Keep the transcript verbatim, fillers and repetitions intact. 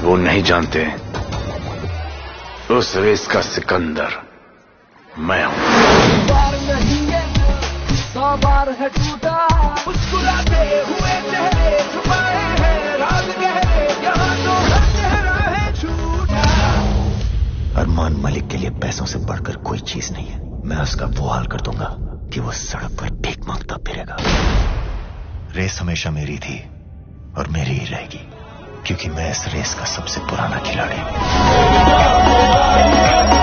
वो नहीं जानते उस रेस का सिकंदर मैं हूं। बार नहीं है सौ बार है टूटा, मुस्कुराते हुए चेहरे छुपाए हैं राज गहरे, यहाँ तो हर चेहरा है छूटा। अरमान मलिक के लिए पैसों से बढ़कर कोई चीज नहीं है। मैं उसका वो हाल कर दूंगा कि वो सड़क पर भीख मांगता फिरेगा। रेस हमेशा मेरी थी और मेरी ही रहेगी, क्योंकि मैं इस रेस का सबसे पुराना खिलाड़ी हूं।